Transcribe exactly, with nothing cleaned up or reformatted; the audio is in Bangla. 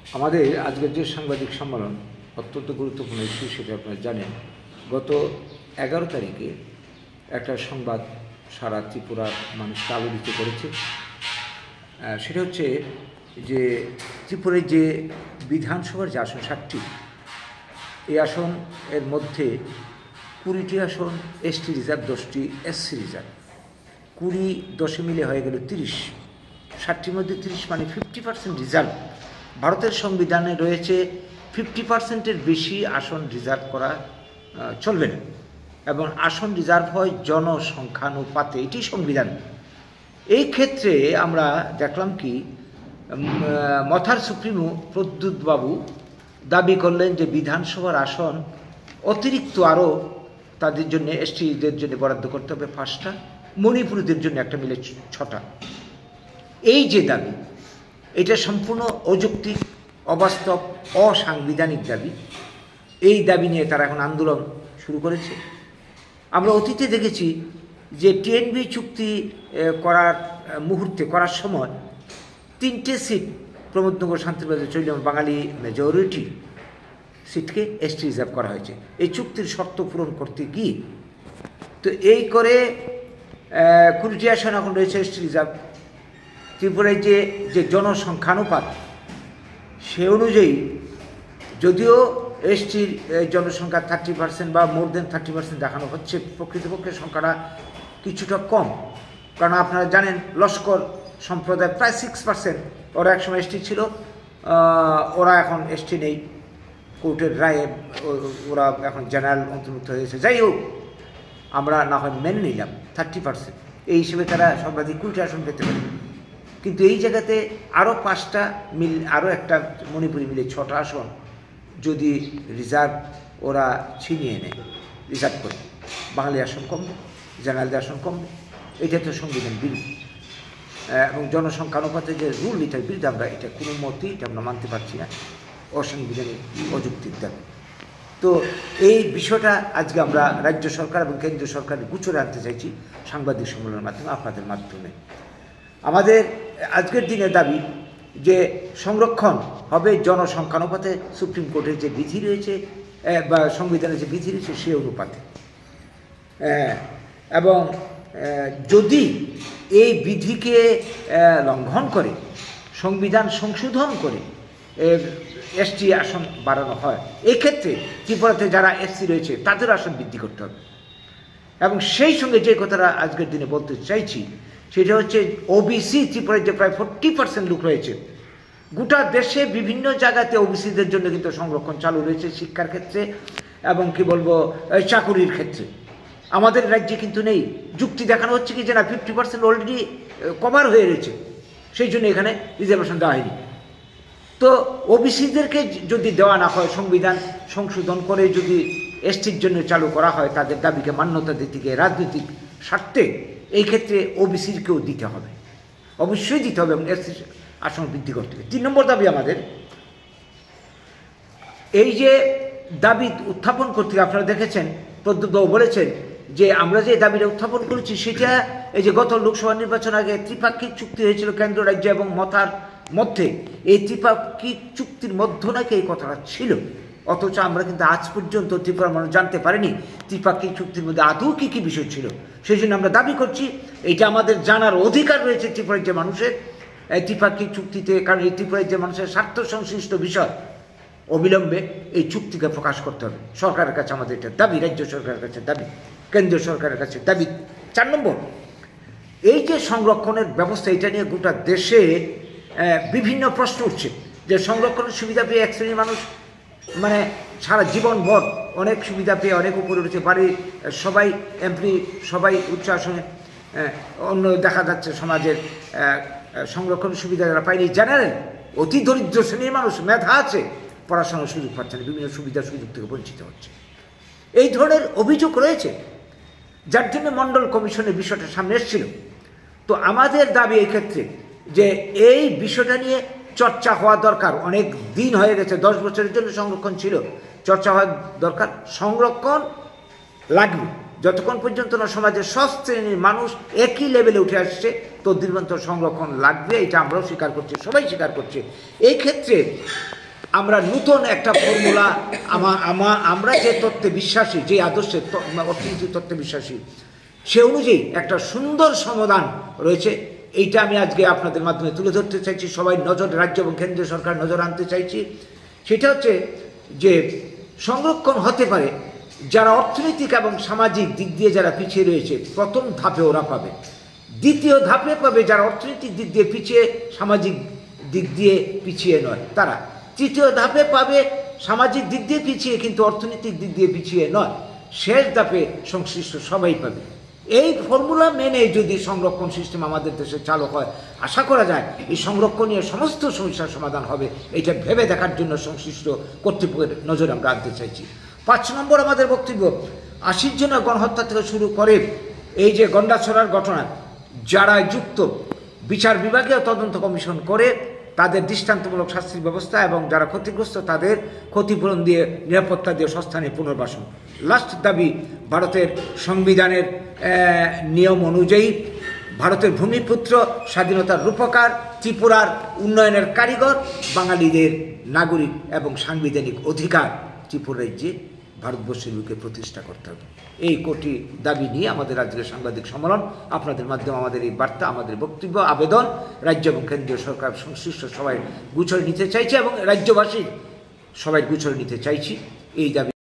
আমাদের আজকের যে সাংবাদিক সম্মেলন অত্যন্ত গুরুত্বপূর্ণ ইস্যু সেটা আপনারা জানেন। গত এগারো তারিখে একটা সংবাদ সারা ত্রিপুরার মানুষকে আলোড়িত করেছে। সেটা হচ্ছে যে ত্রিপুরায় যে বিধানসভার যে আসন ষাটটি, এই আসন এর মধ্যে কুড়িটি আসন এসটি রিজার্ভ, দশটি এসসি রিজার্ভ, কুড়ি দশে মিলে হয়ে গেল তিরিশ। ষাটটির মধ্যে তিরিশ মানে ফিফটি পার্সেন্ট রিজার্ভ। ভারতের সংবিধানে রয়েছে ফিফটি পার্সেন্টের বেশি আসন রিজার্ভ করা চলবে না, এবং আসন রিজার্ভ হয় জনসংখ্যানুপাতে, এটি সংবিধান। এই ক্ষেত্রে আমরা দেখলাম কি মথার সুপ্রিমো প্রদ্যুৎ বাবু দাবি করলেন যে বিধানসভার আসন অতিরিক্ত আরও তাদের জন্য, এসটিদের জন্য বরাদ্দ করতে হবে পাঁচটা, মণিপুরীদের জন্য একটা মিলে ছটা। এই যে দাবি, এটা সম্পূর্ণ অযৌক্তিক, অবাস্তব, অসাংবিধানিক দাবি। এই দাবি নিয়ে তারা এখন আন্দোলন শুরু করেছে। আমরা অতীতে দেখেছি যে টিএনবি চুক্তি করার মুহূর্তে করার সময় তিনটে সিট প্রমোদনগর, শান্তিবাজার, চৈলাম বাঙালি মেজরিটি সিটকে এসটি রিজার্ভ করা হয়েছে এই চুক্তির শর্ত পূরণ করতে গিয়ে। তো এই করে কুড়িটি আসন এখন রয়েছে এসটি রিজার্ভ। ত্রিপুরায় যে যে জনসংখ্যানুপাত, সে অনুযায়ী যদিও এসটির জনসংখ্যা থার্টি পার্সেন্ট বা মোর দেন থার্টি পার্সেন্ট দেখানো হচ্ছে, প্রকৃতপক্ষে সংখ্যাটা কিছুটা কম। কারণ আপনারা জানেন লস্কর সম্প্রদায় প্রায় সিক্স পার্সেন্ট, ওরা একসময় এসটি ছিল, ওরা এখন এসটি নেই, কোর্টের রায়ে ওরা এখন জেনারেল অন্তর্ভুক্ত হয়েছে। যাই হোক, আমরা না হয় মেনে নিলাম থার্টি পার্সেন্ট, এই হিসেবে তারা সর্বাধিক কুড়িটি আসন পেতে পারে। কিন্তু এই জায়গাতে আরও পাঁচটা মিল, আরও একটা মণিপুরি মিলে ছটা আসন যদি রিজার্ভ ওরা ছিনিয়ে নেয়, রিজার্ভ করে, বাঙালি আসন কমবে, জেনারেলদের আসন কমবে, এটা তো সংবিধান বিরোধী এবং জনসংখ্যানুপাতে যে রুল, এটার বিরুদ্ধে আমরা এটা কোনো মতেই এটা আমরা মানতে পারছি না, অসাংবিধানিক, অযৌক্তিক দাবি। তো এই বিষয়টা আজকে আমরা রাজ্য সরকার এবং কেন্দ্রীয় সরকারের গোচরে আনতে চাইছি সাংবাদিক সম্মেলনের মাধ্যমে, আপনাদের মাধ্যমে। আমাদের আজকের দিনের দাবি যে সংরক্ষণ হবে জনসংখ্যানুপাতে, সুপ্রিম কোর্টের যে বিধি রয়েছে বা সংবিধানের যে বিধি রয়েছে সে অনুপাতে। এবং যদি এই বিধিকে লঙ্ঘন করে, সংবিধান সংশোধন করে এসটি আসন বাড়ানো হয়, এক্ষেত্রে ত্রিপুরাতে যারা এসসি রয়েছে তাদের আসন বৃদ্ধি করতে হবে। এবং সেই সঙ্গে যে কথাটা আজকের দিনে বলতে চাইছি সেটা হচ্ছে ওবিসি, ত্রিপুরায় যে প্রায় ফোরটি পার্সেন্ট লোক রয়েছে, গোটা দেশে বিভিন্ন জায়গাতে ওবিসিদের জন্য কিন্তু সংরক্ষণ চালু রয়েছে, শিক্ষার ক্ষেত্রে এবং কি বলবো চাকুরির ক্ষেত্রে। আমাদের রাজ্যে কিন্তু নেই। যুক্তি দেখানো হচ্ছে কি যে না, ফিফটি পার্সেন্ট অলরেডি কভার হয়ে রয়েছে, সেই জন্য এখানে রিজার্ভেশন দেওয়া হয়নি। তো ওবিসিদেরকে যদি দেওয়া না হয়, সংবিধান সংশোধন করে যদি এসটির জন্য চালু করা হয়, তাদের দাবিকে মান্যতা দিতে গিয়ে রাজনৈতিক স্বার্থে, এই ক্ষেত্রে ওবিসিকেও দিতে হবে, অবশ্যই দিতে হবে এবং এসটি আসন বৃদ্ধি করতে হবে। তিন নম্বর দাবি আমাদের, এই যে দাবি উত্থাপন করতে আপনারা দেখেছেন প্রদ্যুৎবাবু বলেছেন যে আমরা যে দাবিটা উত্থাপন করেছি সেটা এই যে গত লোকসভা নির্বাচন আগে ত্রিপাক্ষিক চুক্তি হয়েছিল কেন্দ্র, রাজ্য এবং মথার মধ্যে, এই ত্রিপাক্ষিক চুক্তির মধ্য নাকি এই কথাটা ছিল, অথচ আমরা কিন্তু আজ পর্যন্ত ত্রিপুরার মানুষ জানতে পারিনি ত্রিপাক্ষিক চুক্তির মধ্যে আদৌ কী কী বিষয় ছিল। সেই জন্য আমরা দাবি করছি, এটা আমাদের জানার অধিকার রয়েছে ত্রিপুরার যে মানুষের এই ত্রিপাক্ষিক চুক্তিতে, কারণ এই ত্রিপুরার যে মানুষের স্বার্থ সংশ্লিষ্ট বিষয়, অবিলম্বে এই চুক্তিকে প্রকাশ করতে হবে। সরকারের কাছে আমাদের এটা দাবি, রাজ্য সরকারের কাছে দাবি, কেন্দ্রীয় সরকারের কাছে দাবি। চার নম্বর, এই যে সংরক্ষণের ব্যবস্থা, এটা নিয়ে গোটা দেশে বিভিন্ন প্রশ্ন উঠছে যে সংরক্ষণের সুবিধা পেয়ে এক শ্রেণীর মানুষ মানে সারা জীবনভর অনেক সুবিধা পেয়ে অনেক উপরে উঠেছে, বাড়ির সবাই এমপি, সবাই উচ্চ আসনে, অন্য দেখা যাচ্ছে সমাজের সংরক্ষণের সুবিধা যারা পায়নি, জেনারেল অতি দরিদ্র শ্রেণীর মানুষ, মেধা আছে, পড়াশোনার সুযোগ পাচ্ছে না, বিভিন্ন সুবিধা সুযোগ থেকে বঞ্চিত হচ্ছে। এই ধরনের অভিযোগ রয়েছে, যার জন্য মণ্ডল কমিশনের বিষয়টা সামনে এসেছিল। তো আমাদের দাবি এই ক্ষেত্রে যে এই বিষয়টা নিয়ে চর্চা হওয়া দরকার, অনেক দিন হয়ে গেছে, দশ বছরের জন্য সংরক্ষণ ছিল, চর্চা হওয়া দরকার। সংরক্ষণ লাগবে যতক্ষণ পর্যন্ত না সমাজের সব শ্রেণীর মানুষ একই লেভেলে উঠে আসছে, তদ্দিন পর্যন্ত সংরক্ষণ লাগবে, এটা আমরাও স্বীকার করছি, সবাই স্বীকার করছে। এই ক্ষেত্রে আমরা নতুন একটা ফর্মুলা আমরা যে তত্ত্বে বিশ্বাসী, যে আদর্শের অর্থনীতি তত্ত্বে বিশ্বাসী, সে অনুযায়ী একটা সুন্দর সমাধান রয়েছে। এইটা আমি আজকে আপনাদের মাধ্যমে তুলে ধরতে চাইছি, সবাই নজর, রাজ্য এবং কেন্দ্রীয় সরকার নজর আনতে চাইছি। সেটা হচ্ছে যে সংরক্ষণ হতে পারে যারা অর্থনৈতিক এবং সামাজিক দিক দিয়ে যারা পিছিয়ে রয়েছে, প্রথম ধাপে ওরা পাবে। দ্বিতীয় ধাপে পাবে যারা অর্থনৈতিক দিক দিয়ে পিছিয়ে, সামাজিক দিক দিয়ে পিছিয়ে নয় তারা। তৃতীয় ধাপে পাবে সামাজিক দিক দিয়ে পিছিয়ে কিন্তু অর্থনৈতিক দিক দিয়ে পিছিয়ে নয়। শেষ ধাপে সংশ্লিষ্ট সবাই পাবে। এই ফর্মুলা মেনে যদি সংরক্ষণ সিস্টেম আমাদের দেশে চালু হয়, আশা করা যায় এই সংরক্ষণীয় সমস্ত সমস্যার সমাধান হবে। এটা ভেবে দেখার জন্য সংশ্লিষ্ট কর্তৃপক্ষের নজর আমরা আনতে চাইছি। পাঁচ নম্বর আমাদের বক্তব্য, আশির জন্য গণহত্যা থেকে শুরু করে এই যে গন্ডাছড়ার ঘটনা, যারা যুক্ত বিচার বিভাগীয় তদন্ত কমিশন করে তাদের দৃষ্টান্তমূলক শাস্তির ব্যবস্থা এবং যারা ক্ষতিগ্রস্ত তাদের ক্ষতিপূরণ দিয়ে, নিরাপত্তা দিয়ে সস্থানে পুনর্বাসন। লাস্ট দাবি, ভারতের সংবিধানের নিয়ম অনুযায়ী ভারতের ভূমিপুত্র, স্বাধীনতার রূপকার, ত্রিপুরার উন্নয়নের কারিগর, বাঙালিদের নাগরিক এবং সাংবিধানিক অধিকার ত্রিপুরা রাজ্যে ভারতবর্ষের বুকে প্রতিষ্ঠা করতে হবে। এই কোটি দাবি নিয়ে আমাদের আজকের সাংবাদিক সম্মেলন। আপনাদের মাধ্যমে আমাদের এই বার্তা, আমাদের বক্তব্য, আবেদন রাজ্য এবং কেন্দ্রীয় সরকার সংশ্লিষ্ট সবাই গুছরে নিতে চাইছে এবং রাজ্যবাসী সবাই গুছরে নিতে চাইছি। এই দাবি